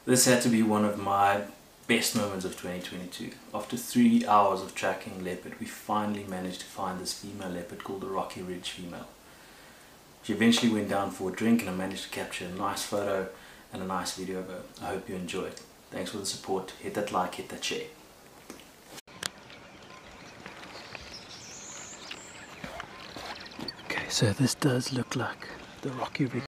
This had to be one of my best moments of 2022. After 3 hours of tracking leopard, we finally managed to find this female leopard called the Rocky Ridge female. She eventually went down for a drink and I managed to capture a nice photo and a nice video of her. I hope you enjoy it. Thanks for the support. Hit that like, hit that share. Okay, so this does look like the Rocky Ridge.